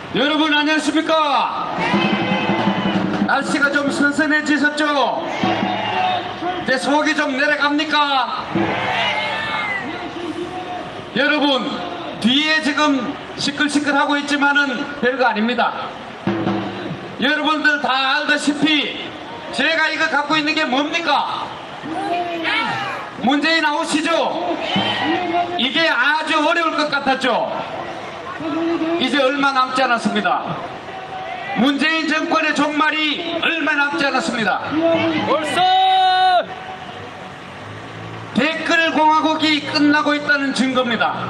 여러분 안녕하십니까? 날씨가 좀 선선해지셨죠? 내 속이 좀 내려갑니까? 여러분 뒤에 지금 시끌시끌하고 있지만은 별거 아닙니다. 여러분들 다 알다시피 제가 이거 갖고 있는 게 뭡니까? 문재인 아웃이죠? 이게 아주 어려울 것 같았죠? 이제 얼마 남지 않았습니다. 문재인 정권의 종말이 얼마 남지 않았습니다. 벌써 댓글 공화국이 끝나고 있다는 증거입니다.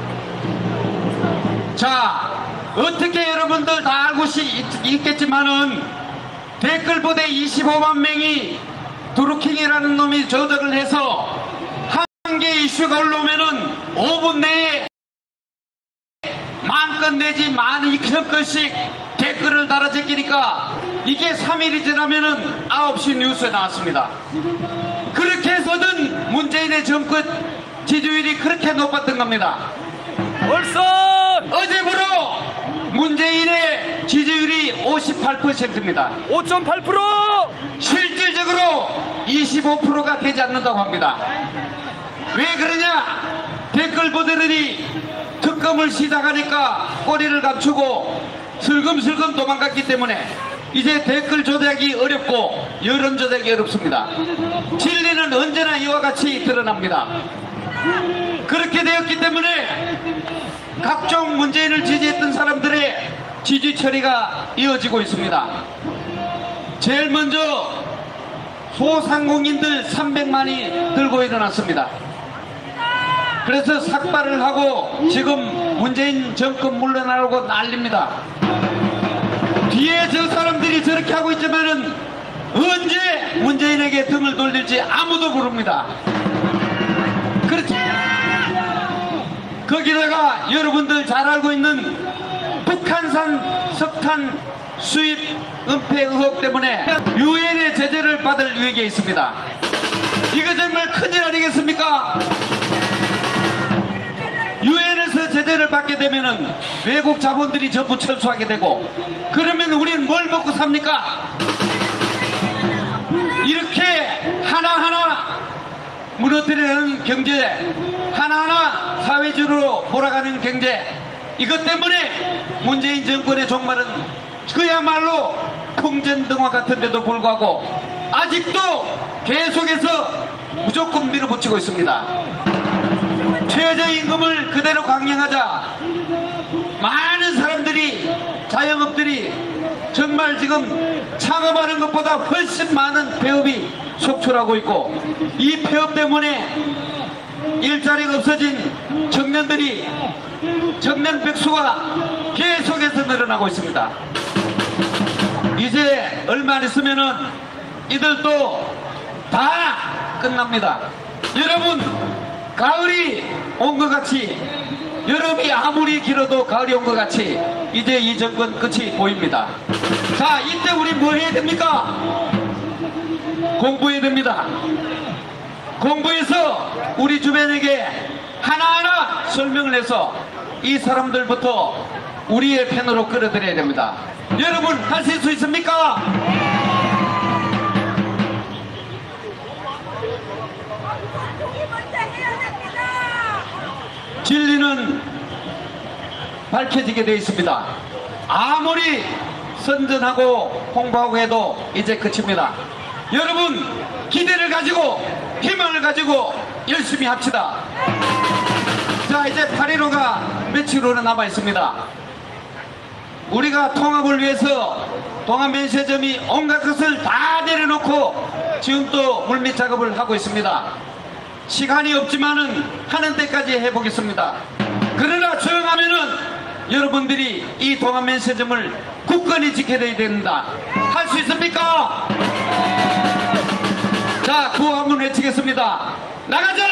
자, 어떻게 여러분들 다 알고 있겠지만은 댓글 부대 25만 명이 드루킹이라는 놈이 저작을 해서 한 개 이슈가 올라오면은 5분 내에 10,000건 내지 12,000건씩 댓글을 달아 제끼니까 이게 3일이 지나면은 9시 뉴스에 나왔습니다. 그렇게 해서든 문재인의 정권 지지율이 그렇게 높았던 겁니다. 벌써 어제부로 문재인의 지지율이 58%입니다. 5.8%. 실질적으로 25%가 되지 않는다고 합니다. 왜 그러냐? 댓글 부대들이 특검을 시작하니까 꼬리를 감추고 슬금슬금 도망갔기 때문에 이제 댓글 조작이 어렵고 여론 조작이 어렵습니다. 진리는 언제나 이와 같이 드러납니다. 그렇게 되었기 때문에 각종 문재인을 지지했던 사람들의 지지 처리가 이어지고 있습니다. 제일 먼저 소상공인들 300만이 들고 일어났습니다. 그래서 삭발을 하고 지금 문재인 정권 물러나라고 난립니다. 뒤에 저 사람들이 저렇게 하고 있지만은 언제 문재인에게 등을 돌릴지 아무도 모릅니다. 그렇죠. 거기다가 여러분들 잘 알고 있는 북한산 석탄 수입 은폐 의혹 때문에 유엔의 제재를 받을 위기에 있습니다. 이거 정말 큰일 아니겠습니까? 유엔에서 제재를 받게 되면은 외국 자본들이 전부 철수하게 되고 그러면 우리는 뭘 먹고 삽니까? 이렇게 하나하나 무너뜨리는 경제, 하나하나 사회주의로 몰아가는 경제, 이것 때문에 문재인 정권의 종말은 그야말로 풍전등화 같은데도 불구하고 아직도 계속해서 무조건 밀어붙이고 있습니다. 최저임금을 그대로 강령하자 많은 사람들이, 자영업들이 정말 지금 창업하는 것보다 훨씬 많은 폐업이 속출하고 있고 이 폐업 때문에 일자리가 없어진 청년들이, 청년 백수가 계속해서 늘어나고 있습니다. 이제 얼마 안 있으면은 이들도 다 끝납니다. 여러분, 가을이 온 것 같이, 여름이 아무리 길어도 가을이 온 것 같이 이제 이 정권 끝이 보입니다. 자, 이때 우리 뭐 해야 됩니까? 공부해야 됩니다. 공부해서 우리 주변에게 하나하나 설명을 해서 이 사람들부터 우리의 편으로 끌어들여야 됩니다. 여러분 하실 수 있습니까? 진리는 밝혀지게 되어 있습니다. 아무리 선전하고 홍보하고 해도 이제 끝입니다. 여러분 기대를 가지고 희망을 가지고 열심히 합시다. 자, 이제 8.15가 며칠 후에 남아 있습니다. 우리가 통합을 위해서 동아면세점이 온갖 것을 다 내려놓고 지금 또 물밑 작업을 하고 있습니다. 시간이 없지만은 하는 데까지 해보겠습니다. 그러나 조용하면은 여러분들이 이 동아면세점을 굳건히 지켜야 됩니다. 할 수 있습니까? 자, 구호 한번 외치겠습니다. 나가자!